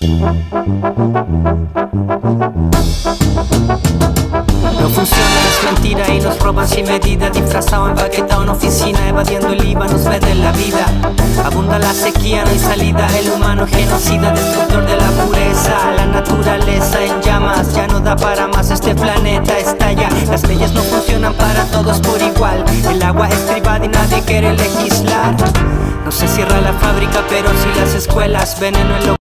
No funciona, es mentira y nos roban sin medida. Disfrazado, empaquetado en oficina, evadiendo el IVA, nos venden la vida. Abunda la sequía, no hay salida. El humano genocida, destructor de la pureza. La naturaleza en llamas, ya no da para más. Este planeta estalla. Las leyes no funcionan para todos por igual. El agua es privada y nadie quiere legislar. No se cierra la fábrica, pero sí las escuelas. Veneno en lo